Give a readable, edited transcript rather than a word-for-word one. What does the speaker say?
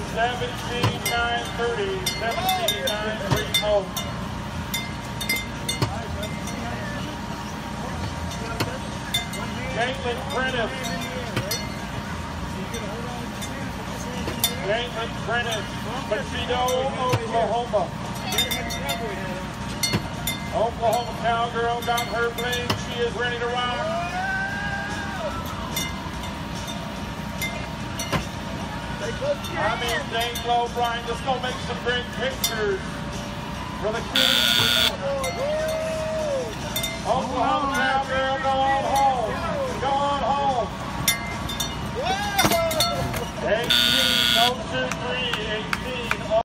17-9-30, 17-9-3 home. Caitlin Prentice. Caitlin Prentice, Machito, Oklahoma. Oklahoma Cowgirl got her bling. She is ready to rock. I mean, Dane Low, Brian, just go make some great pictures for the kids. Oklahoma